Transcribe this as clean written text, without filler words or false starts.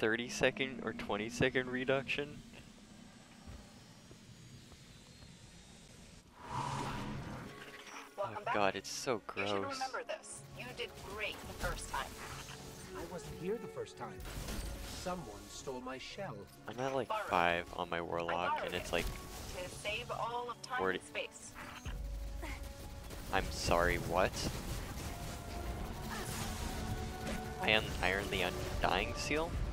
30-second or 20-second reduction. Welcome Oh back. god, it's so You should gross. remember this. You did great the first time. I wasn't here the first time. Someone stole my shell. I'm at like Borrowed. 5 on my I warlock, borrowed and it's it like, to save all of time 40. and space. I'm sorry, what? Iron the Undying Seal?